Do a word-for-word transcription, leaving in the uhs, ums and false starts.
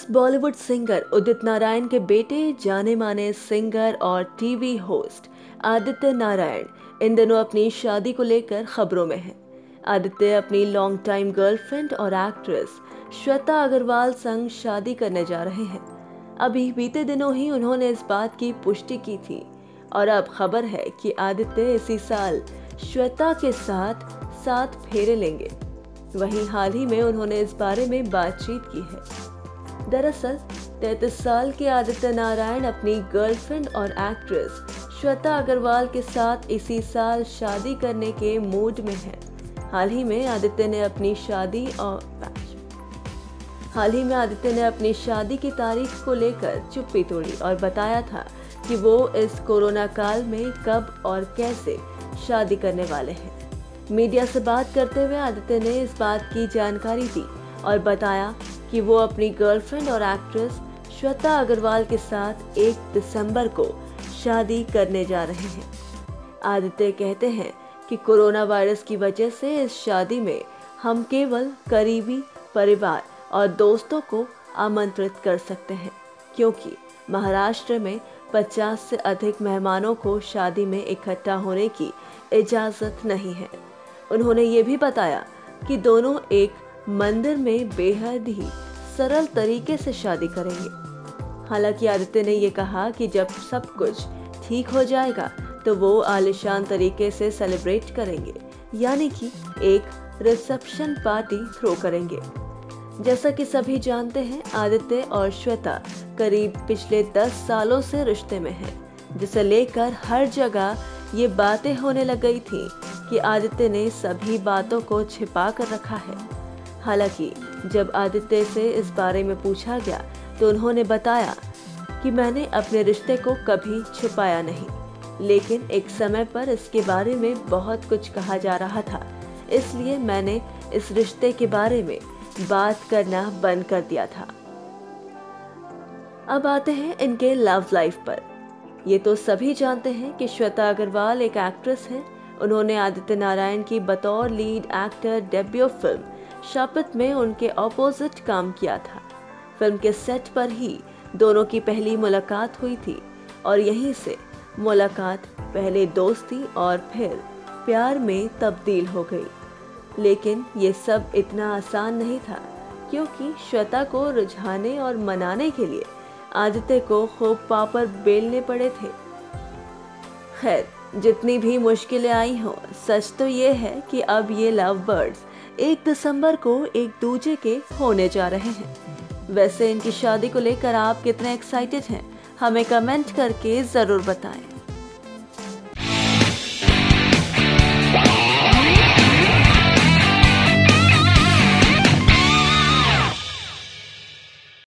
Famous Bollywood singer Udit Narayan के बेटे जाने माने सिंगर और टीवी होस्ट आदित्य नारायण इन दिनों अपनी शादी को लेकर खबरों में हैं। आदित्य अपनी लॉन्ग टाइम गर्लफ्रेंड और एक्ट्रेस श्वेता अग्रवाल संग शादी करने जा रहे हैं। अभी बीते दिनों ही उन्होंने इस बात की पुष्टि की थी और अब खबर है कि आदित्य इसी साल श्वेता के साथ सात फेरे लेंगे। वहीं हाल ही में उन्होंने इस बारे में बातचीत की है। दरअसल तैंतीस साल के आदित्य नारायण अपनी गर्लफ्रेंड और एक्ट्रेस श्वेता अग्रवाल के साथ इसी साल शादी करने के मूड में हैं। हाल ही में आदित्य ने अपनी शादी और हाल ही में आदित्य ने अपनी शादी की तारीख को लेकर चुप्पी तोड़ी और बताया था कि वो इस कोरोना काल में कब और कैसे शादी करने वाले हैं। मीडिया से बात करते हुए आदित्य ने इस बात की जानकारी दी और बताया कि वो अपनी गर्लफ्रेंड और एक्ट्रेस श्वेता अग्रवाल के साथ एक दिसंबर को शादी करने जा रहे हैं। आदित्य कहते हैं कि कोरोना वायरस की वजह से इस शादी में हम केवल करीबी परिवार और दोस्तों को आमंत्रित कर सकते हैं, क्योंकि महाराष्ट्र में पचास से अधिक मेहमानों को शादी में इकट्ठा होने की इजाज़त नहीं है। उन्होंने ये भी बताया कि दोनों एक मंदिर में बेहद ही सरल तरीके से शादी करेंगे। हालांकि आदित्य ने ये कहा कि जब सब कुछ ठीक हो जाएगा तो वो आलिशान तरीके से सेलिब्रेट करेंगे, यानी कि एक रिसेप्शन पार्टी थ्रो करेंगे। जैसा कि सभी जानते हैं, आदित्य और श्वेता करीब पिछले दस सालों से रिश्ते में हैं, जिसे लेकर हर जगह ये बातें होने लग गई थी कि आदित्य ने सभी बातों को छिपा कर रखा है। हालांकि जब आदित्य से इस बारे में पूछा गया तो उन्होंने बताया कि मैंने अपने रिश्ते को कभी छुपाया नहीं, लेकिन एक समय पर इसके बारे में बहुत कुछ कहा जा रहा था, इसलिए मैंने इस रिश्ते के बारे में बात करना बंद कर दिया था। अब आते हैं इनके लव लाइफ पर। ये तो सभी जानते हैं कि श्वेता अग्रवाल एक एक्ट्रेस हैं। उन्होंने आदित्य नारायण की बतौर लीड एक्टर डेब्यू फिल्म शपथ में उनके ऑपोजिट काम किया था। फिल्म के सेट पर ही दोनों की पहली मुलाकात हुई थी और यहीं से मुलाकात पहले दोस्ती और फिर प्यार में तब्दील हो गई। लेकिन ये सब इतना आसान नहीं था, क्योंकि श्वेता को रुझाने और मनाने के लिए आदित्य को खूब पापड़ बेलने पड़े थे। खैर, जितनी भी मुश्किलें आई हों, सच तो ये है कि अब ये लव बर्ड्स एक दिसंबर को एक दूजे के होने जा रहे हैं। वैसे इनकी शादी को लेकर आप कितने एक्साइटेड हैं, हमें कमेंट करके ज़रूर बताएं।